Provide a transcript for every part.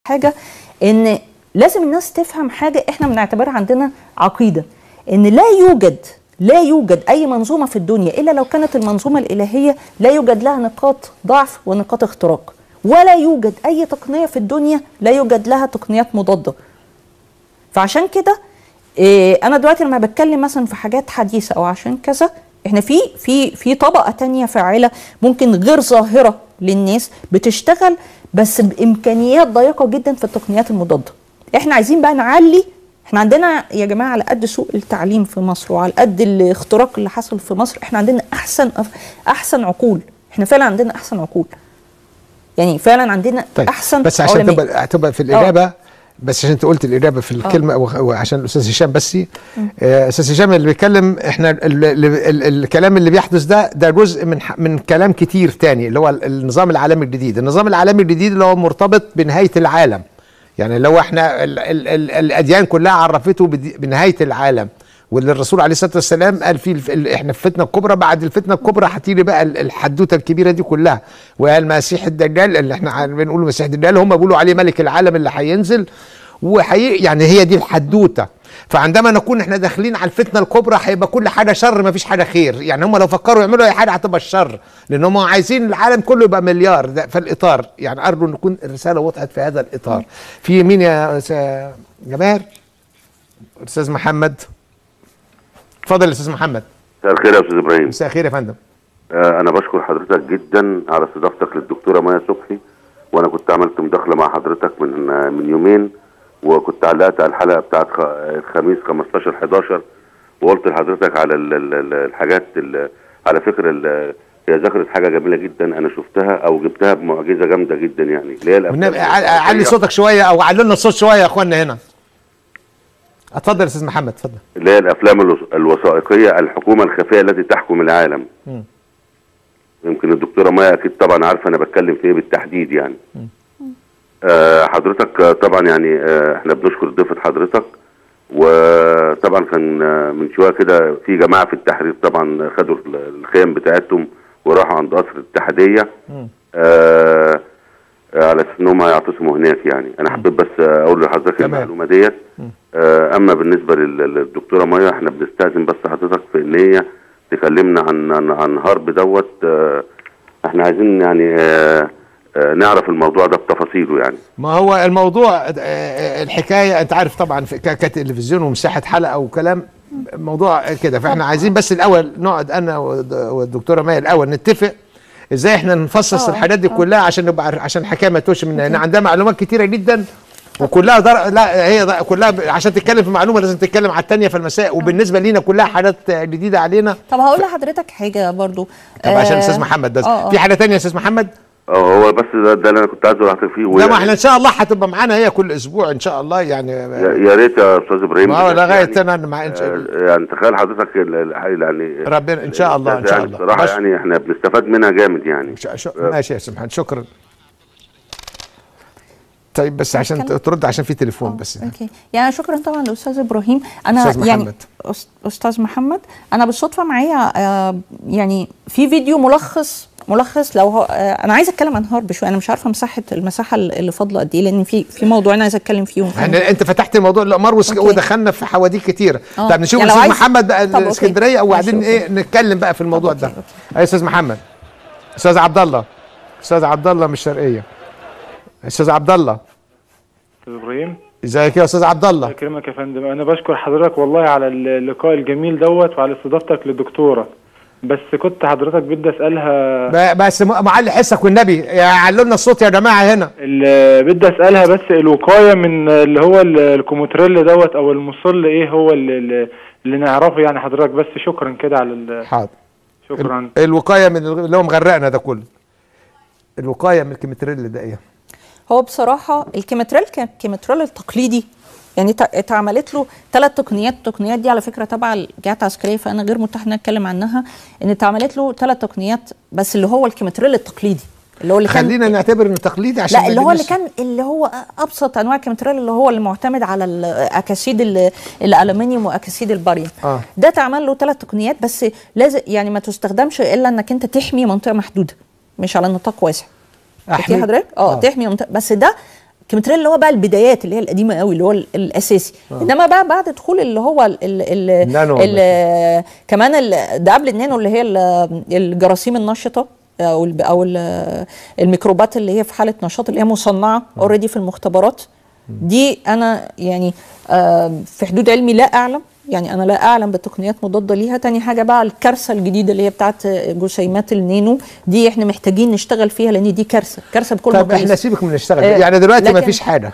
حاجه ان لازم الناس تفهم حاجه احنا بنعتبرها عندنا عقيده، ان لا يوجد اي منظومه في الدنيا الا لو كانت المنظومه الالهيه لا يوجد لها نقاط ضعف ونقاط اختراق، ولا يوجد اي تقنيه في الدنيا لا يوجد لها تقنيات مضاده. فعشان كده انا دلوقتي لما بتكلم مثلا في حاجات حديثه او عشان كذا، احنا في طبقه تانية فاعله ممكن غير ظاهره للناس بتشتغل بس بامكانيات ضيقه جدا في التقنيات المضاده. احنا عايزين بقى نعلي. احنا عندنا يا جماعه على قد سوء التعليم في مصر وعلى قد الاختراق اللي حصل في مصر، احنا عندنا احسن عقول. احنا فعلا عندنا احسن عقول، يعني فعلا عندنا طيب. احسن بس عشان علماء. تبقى في الاجابه بس عشان انت قلت الاجابه في الكلمه وعشان الاستاذ هشام بس استاذ هشام اللي بيتكلم، احنا الكلام اللي بيحدث ده جزء من كلام كتير تاني اللي هو النظام العالمي الجديد. النظام العالمي الجديد اللي هو مرتبط بنهايه العالم، يعني لو احنا الاديان كلها عرفته بنهايه العالم، واللي الرسول عليه الصلاه والسلام قال فيه احنا في الفتنه الكبرى، بعد الفتنه الكبرى هتيجي بقى الحدوته الكبيره دي كلها، والمسيح الدجال اللي احنا بنقول المسيح الدجال هم بيقولوا عليه ملك العالم اللي هينزل يعني هي دي الحدوته. فعندما نكون احنا داخلين على الفتنه الكبرى هيبقى كل حاجه شر، ما فيش حاجه خير. يعني هم لو فكروا يعملوا اي حاجه هتبقى الشر، لان هم عايزين العالم كله يبقى مليار. ده في الاطار، يعني ارجو ان تكون الرساله وضحت في هذا الاطار. في مين يا جماهير؟ استاذ محمد، اتفضل يا استاذ محمد. مساء الخير يا استاذ ابراهيم. مساء الخير يا فندم. انا بشكر حضرتك جدا على استضافتك للدكتوره مايا صبحي، وانا كنت عملت مداخله مع حضرتك من يومين، وكنت علقت على الحلقه بتاعت الخميس 15/11 وقلت لحضرتك على الحاجات على فكره هي ذكرت حاجه جميله جدا انا شفتها او جبتها بمعجزه جامده جدا، يعني اللي هي علي صوتك شويه او علوا لنا الصوت شويه يا اخوانا هنا. اتفضل يا استاذ محمد، اتفضل. اللي هي الافلام الوثائقيه الحكومه الخفيه التي تحكم العالم. يمكن الدكتوره مايا اكيد طبعا عارفه انا بتكلم في ايه بالتحديد يعني. حضرتك طبعا يعني احنا بنشكر ضيفه حضرتك، وطبعا كان من شويه كده في جماعه في التحرير طبعا خدوا الخيم بتاعتهم وراحوا عند قصر الاتحاديه على اساس انهم هيعتصموا هناك. يعني انا حبيت بس اقول لحضرتك المعلومه ديت. اما بالنسبه للدكتوره مايا احنا بنستاذن بس حضرتك في ان هي تكلمنا عن هرب دوت. احنا عايزين يعني نعرف الموضوع ده بتفاصيله. يعني ما هو الموضوع الحكايه انت عارف طبعا كتلفزيون ومساحه حلقه وكلام موضوع كده، فاحنا عايزين بس الاول نقعد انا والدكتوره مايا الاول نتفق ازاي احنا نفصص الحاجات دي كلها عشان نبقى عشان الحكايه ما توش مننا. هنا عندها معلومات كتيره جدا وكلها لا هي كلها عشان تتكلم في معلومه لازم تتكلم على الثانيه في المساء، وبالنسبه لينا كلها حاجات جديده علينا. طب هقول لحضرتك حاجه برضو. طب عشان الاستاذ محمد بس في حاجه ثانيه يا استاذ محمد؟ هو بس ده اللي انا كنت عايز احكي فيه. لا ما احنا ان شاء الله هتبقى معانا هي كل اسبوع ان شاء الله يعني. يا ريت يا استاذ ابراهيم. لغايه انا مع يعني تخيل حضرتك يعني ربنا ان شاء الله ان شاء الله بصراحه يعني احنا بنستفاد منها جامد يعني. ماشي يا استاذ محمد، شكرا. طيب بس عشان ترد عشان في تليفون بس. اوكي يعني شكرا طبعا للاستاذ ابراهيم. انا أستاذ يعني محمد. استاذ محمد انا بالصدفه معايا يعني في فيديو ملخص لو هو انا عايزه اتكلم عن هارب شويه. انا مش عارفه المساحه اللي فاضله قد ايه، لان في موضوع انا عايزه اتكلم فيه. يعني انت فتحت الموضوع الامار ودخلنا في حواديت كتير. طب نشوف يعني الاستاذ محمد بقى الاسكندريه وبعدين ايه نتكلم بقى في الموضوع ده. يا استاذ محمد. استاذ عبد الله من الشرقيه. استاذ عبد الله. استاذ ابراهيم ازيك يا استاذ عبد الله؟ الله يكرمك يا فندم. انا بشكر حضرتك والله على اللقاء الجميل دوت وعلى استضافتك للدكتوره. بس كنت حضرتك بدي اسالها بس معلي حسك والنبي علوا لنا الصوت يا جماعه هنا. بدي اسالها بس الوقايه من اللي هو الكوموتريل دوت او المصل ايه هو اللي نعرفه يعني حضرتك. بس شكرا كده على حاضر. شكرا. الوقايه من اللي هو مغرقنا ده كله. الوقايه من الكيمتريل ده ايه؟ هو بصراحه الكيمتريل التقليدي يعني اتعملت له 3 تقنيات. التقنيات دي على فكره تبع الجهات العسكريه، فانا غير متاح ان اتكلم عنها. ان اتعملت له 3 تقنيات بس اللي هو الكيمتريل التقليدي اللي هو اللي خلينا نعتبر انه تقليدي عشان لا اللي هو ابسط انواع الكيمتريل اللي هو المعتمد على الاكاسيد الالومنيوم واكاسيد الباريوم. ده اتعمل له 3 تقنيات بس لازم يعني ما تستخدمش الا انك انت تحمي منطقه محدوده مش على نطاق واسع. احمي حضرتك تحمي منطقه، بس ده الكيمتريل اللي هو بقى البدايات اللي هي القديمه قوي اللي هو الاساسي. انما بقى بعد دخول اللي هو النانو كمان ده قبل النانو اللي هي الجراثيم النشطه او الميكروبات اللي هي في حاله نشاط اللي هي مصنعه اوريدي في المختبرات. دي انا يعني في حدود علمي لا اعلم، يعني انا لا اعلم بتقنيات مضاده ليها. تاني حاجه بقى الكارثه الجديده اللي هي بتاعت جسيمات النانو، دي احنا محتاجين نشتغل فيها لان دي كارثه بكل طيب احنا سيبك من نشتغل يعني دلوقتي ما فيش حاجه.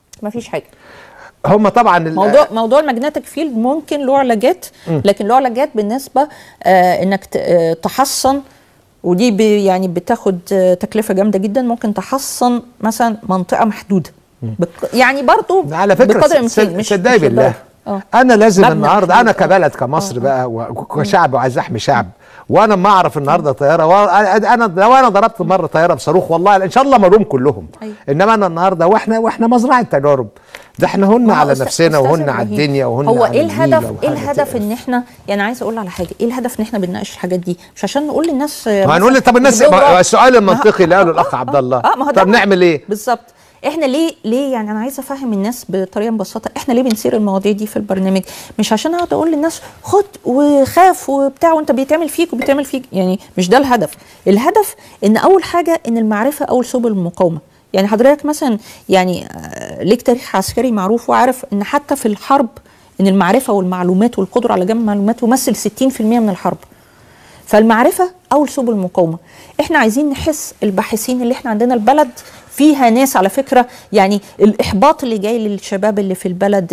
هم طبعا موضوع الماجنتيك فيلد ممكن له علاجات، لكن له علاجات بالنسبه انك تحصن، ودي يعني بتاخد تكلفه جامده جدا. ممكن تحصن مثلا منطقه محدوده يعني برضو على فكره بقدر الامكان. مش صدقني بالله انا لازم النهارده انا كبلد كمصر بقى وكشعب وعايز احمي شعب، وانا ما اعرف النهارده طياره انا لو انا ضربت مره طياره بصاروخ والله ان شاء الله ملوم كلهم. انما انا النهارده واحنا مزرعه تجارب، ده احنا هن على نفسنا وهن على الدنيا وهن هو على ايه الهدف ان احنا يعني عايز اقول على حاجه، ايه الهدف ان احنا بنناقش الحاجات دي؟ مش عشان نقول للناس هنقول طب الناس السؤال المنطقي اللي قاله الاخ عبد الله طب نعمل ايه بالظبط؟ احنا ليه يعني انا عايزه افهم الناس بطريقه مبسطه احنا ليه بنثير المواضيع دي في البرنامج؟ مش عشان اقعد اقول للناس خد وخاف وبتاع وانت بيتعمل فيك وبيتعمل فيك، يعني مش ده الهدف. الهدف ان اول حاجه ان المعرفه اول سبل المقاومه. يعني حضرتك مثلا يعني ليك تاريخ عسكري معروف وعارف ان حتى في الحرب ان المعرفه والمعلومات والقدره على جمع المعلومات تمثل 60% من الحرب. فالمعرفة أول سبل المقاومة. احنا عايزين نحس الباحثين اللي احنا عندنا البلد فيها ناس على فكرة، يعني الإحباط اللي جاي للشباب اللي في البلد،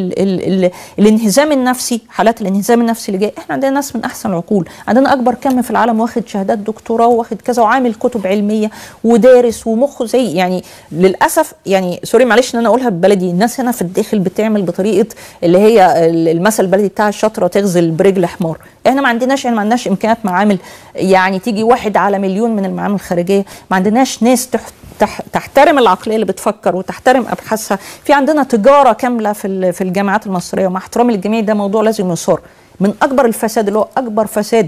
الانهزام النفسي، حالات الانهزام النفسي اللي جاي، احنا عندنا ناس من أحسن العقول، عندنا أكبر كم في العالم واخد شهادات دكتوراه واخد كذا وعامل كتب علمية ودارس ومخه زي يعني للأسف يعني سوري معلش إن أنا أقولها ببلدي، الناس هنا في الداخل بتعمل بطريقة اللي هي المثل البلدي بتاع الشاطرة تغزل برجل حمار. احنا ما عندناش امكانيات معامل يعني تيجي 1 على مليون من المعامل الخارجيه، ما عندناش ناس تحترم العقليه اللي بتفكر وتحترم ابحاثها. في عندنا تجاره كامله في الجامعات المصريه، ومع احترامي للجميع ده موضوع لازم يثار. من اكبر الفساد اللي هو اكبر فساد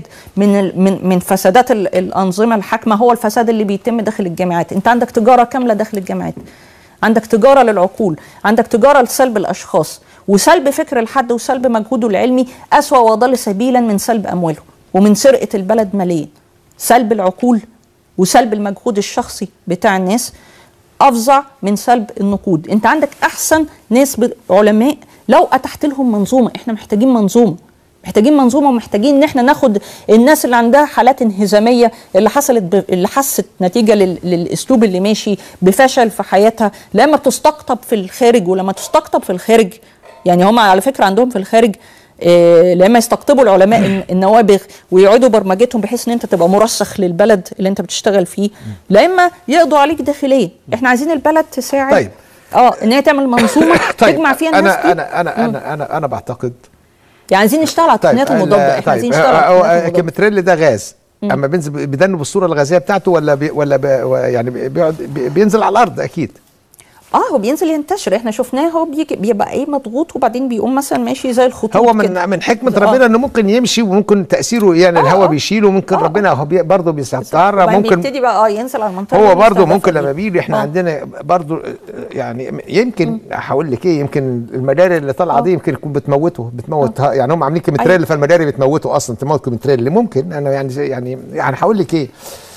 من فسادات الانظمه الحاكمه هو الفساد اللي بيتم داخل الجامعات. انت عندك تجاره كامله داخل الجامعات، عندك تجاره للعقول، عندك تجاره لسلب الاشخاص وسلب فكر الحد وسلب مجهوده العلمي أسوأ وأضل سبيلا من سلب أمواله ومن سرقة البلد ماليا. سلب العقول وسلب المجهود الشخصي بتاع الناس أفظع من سلب النقود. أنت عندك أحسن ناس علماء لو أتحت لهم منظومة. إحنا محتاجين منظومة ومحتاجين ان احنا ناخد الناس اللي عندها حالات انهزاميه اللي حست نتيجه للاسلوب اللي ماشي بفشل في حياتها، لما بتستقطب في الخارج. ولما تستقطب في الخارج يعني هم على فكره عندهم في الخارج لما يستقطبوا العلماء النوابغ ويعيدوا برمجتهم بحيث ان انت تبقى مرسخ للبلد اللي انت بتشتغل فيه، لا اما يقضوا عليك داخليا. احنا عايزين البلد تساعد طيب. ان هي تعمل منظومه تجمع فيها الناس دي. انا بعتقد يعني عايزين نشتغل على التقنيات المضاده. احنا عايزين نشتغل على التقنيات المضاده. الكيمتريل ده غاز اما بينزل بدنه بالصوره الغازيه بتاعته يعني بينزل على الارض اكيد. هو بينزل ينتشر، احنا شفناه هو بيبقى ايه مضغوط وبعدين بيقوم مثلا ماشي زي الخطوط. هو من حكمه ربنا انه ممكن يمشي وممكن تاثيره يعني الهواء بيشيله، ممكن ربنا هو برضه بيستعر ممكن بيبتدي بقى ينزل على المنطقه. هو برضه ممكن لما بيجي احنا عندنا برضه يعني يمكن هقول لك ايه، يمكن المداري اللي طالعه دي يمكن تكون بتموت يعني هم عاملين كيمتريل فالمداري بتموته اصلا، تموت كيمتريل ممكن. انا يعني هقول لك ايه